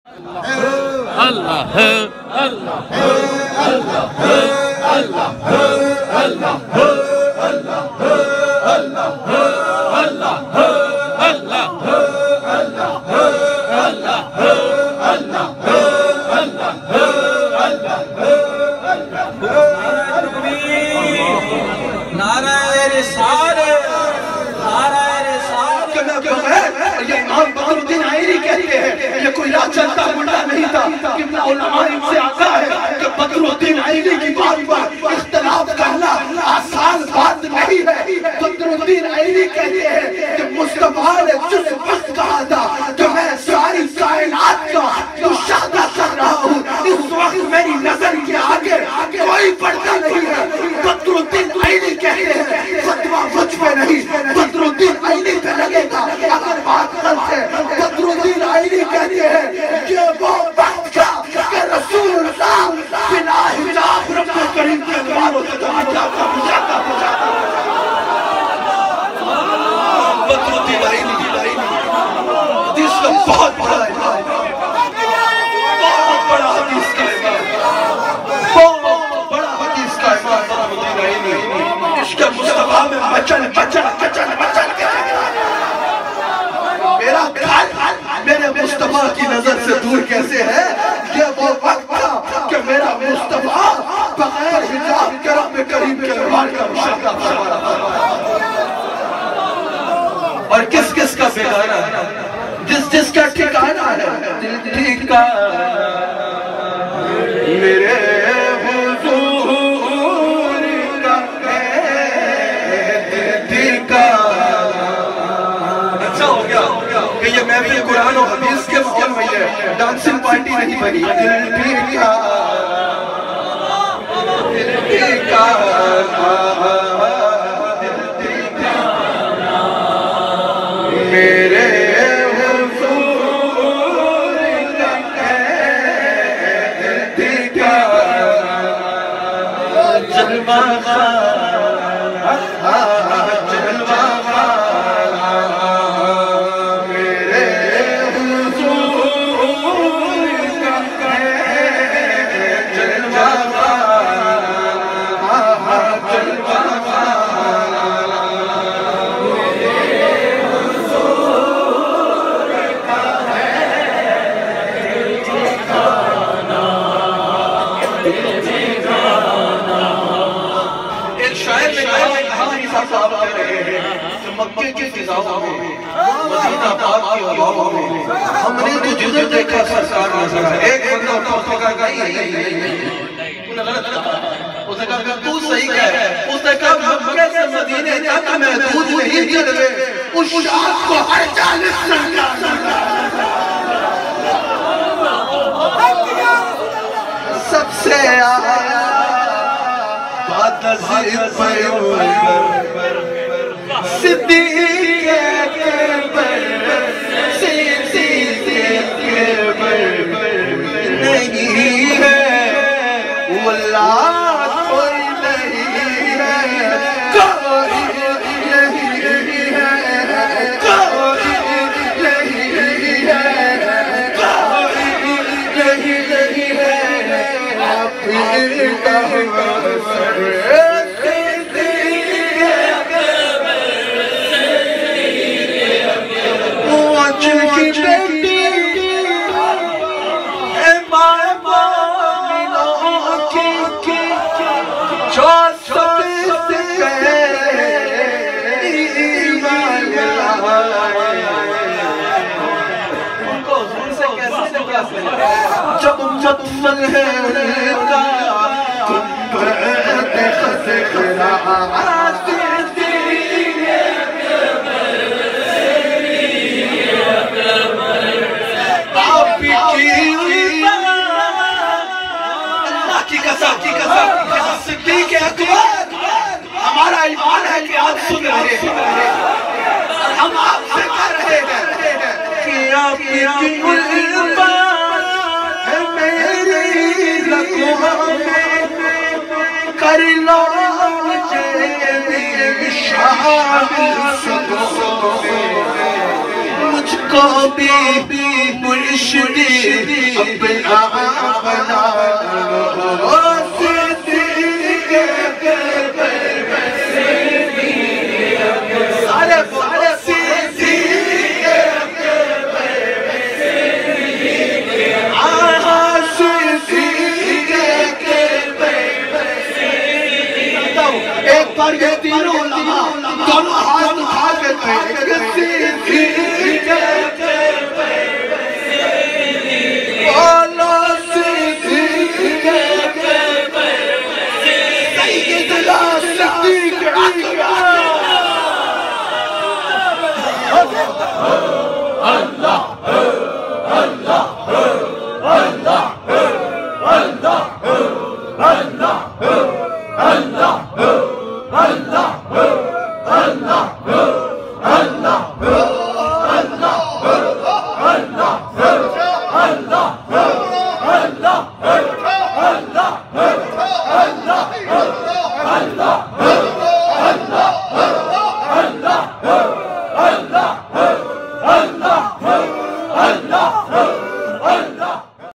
اللہ ہے اللہ ہے اللہ ہے اللہ ہے اللہ ہے اللہ ہے اللہ ہے اللہ ہے اللہ ہے اللہ ہے اللہ ہے اللہ ہے اللہ है اللہ है نعرہ رسالت نعرہ رسالت یہ امام بدر الدین آئینی کہتے ہیں یہ کوئی راہ چلتا منڈا نہیں تھا قبلہ علماء ان سے آتا ہے کہ بدر الدین آئینی کی بات پر اختلاف کرنا آسان بات نہیں ہے بدر الدین آئینی کہتے ہیں کہ مصطفیٰ نے جس وقت کہا تھا کہ میں ساری کائنات کا مشاہدہ کر رہا ہوں اس وقت میری نظر کے آگے کوئی پڑتا نہیں ہے بدر الدین آئینی کہتے ہیں فتوہ مجھ پہ نہیں بدر الدین آئینی پہ لگے گا اگر بات غلط ہے بدر الدین آئینی کہتے ہیں کہ وہ وقت کا کہ رسول اللہ بلا حجاب رب کریم کے انواروں سے تمہارا پجاتا بدر الدین آئینی حدیث کا بہت بڑا ہے بہت بڑا حدیث کا ہے بہت بڑا حدیث کا ہے بدر الدین آئینی عشق مصطفیٰ میں مچل مچل مچل مچل کے میرا گھر میرے مصطفیٰ کی نظر سے دور کیسے ہے یہ وہ وقت تھا کہ میرا مصطفیٰ بغیر حجاب کرم کریم کے انوار کا مشاہدہ فرما رہا اور کس کس کا بیگانہ ہے جس جس کا ٹھکانہ ہے دل ٹھکانہ میرے حضور کا ہے دل ٹھکانہ اچھا ہو گیا کہ یہ محفل قرآن و حدیث کے ماحول میں ہے ڈانسنگ پارٹی نہیں بنی دل ٹھکانہ دل ٹھکانہ میرے حضور کا ہے دل ٹھکانہ جلوہ جلوہ میرے حضور کا ہے جلوہ جلوہ مکے کی فضاؤں میں مدینہ پاک کی ہواؤں میں ہم نے تو جدھر دیکھا سرکار نظر ہے ایک بندہ اٹھا اس نے کہا نہیں اس نے کہا تو صحیح کہہ اس نے کہا مکے سے مدینے تک محدود نہیں جلوے اس شاہد کو ہر جانب سرکار سب سے آیا بات ضد پیغمبر صدیق اکبر صدیق اکبر نہیں ہے واللہ کوئی نہیں ہے کوئی نہیں ہے کوئی نہیں ہے کوئی نہیں ہے آپ کا سر جب مطمن ہے کا کنبت خسقنا آپ کی اللہ کی قسم صدیق اکبر ہمارا ایمان ہے کہ آپ سن رہے ہیں اور ہم آپ سے کہہ رہے ہیں کہ آپ کی کر لو مجھے شامل مجھ کو کو بھی مرشد اپنا بنا لو صدیق سارے بولو صدیق ایک بار یہ تینوں علماء دونوں ہاتھ اٹھا کے Allah